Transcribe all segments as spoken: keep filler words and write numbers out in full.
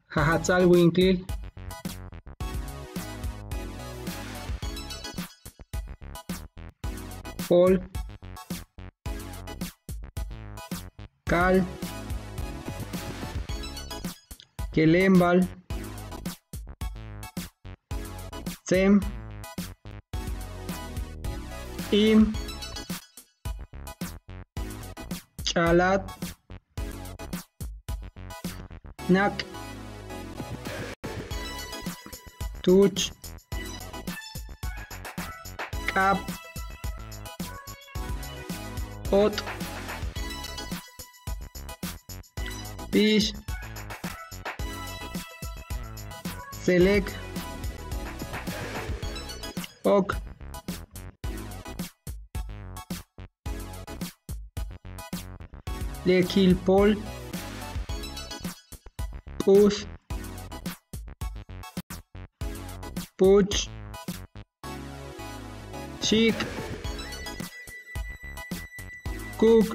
Jajatzalwinkli, Pol, Cal, Kelembal, Sem, Im, Chalat, Nak, Tuch, Cap, Ot, Pish, Select, Ok, Lekilpol, Push, Puch, Chic, Cook,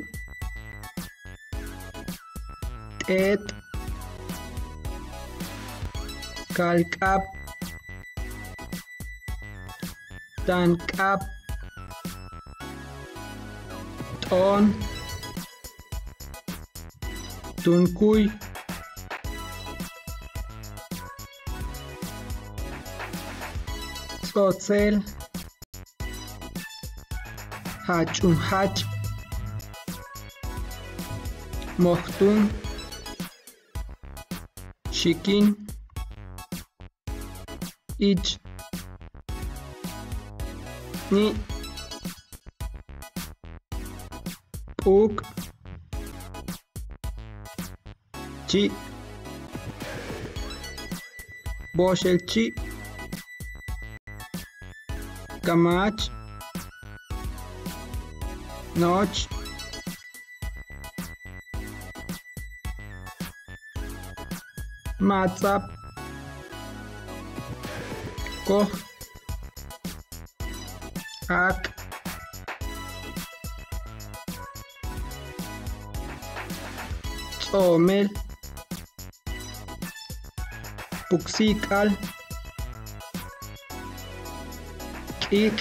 Tet, Calcap, Tancap, Ton, Tuncuy, Tzotzil, Hachunhach, Mohtun, Shikin, Ich, Ni, Puk, Chi, Boshelchi, Kamach, Noch, Matzap, Koch, Ak, Tzomel, Puxikal, Kik,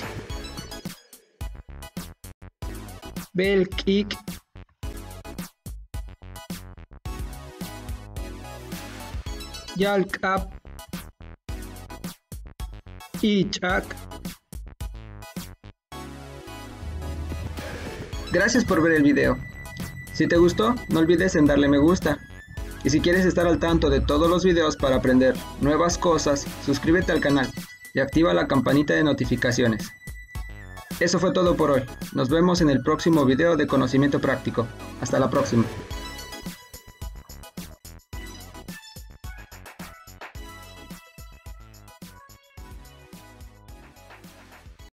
Belkik, Yalkap, Ichak. Gracias por ver el video. Si te gustó, no olvides en darle me gusta. Y si quieres estar al tanto de todos los videos para aprender nuevas cosas, suscríbete al canal y activa la campanita de notificaciones. Eso fue todo por hoy. Nos vemos en el próximo video de conocimiento práctico. Hasta la próxima.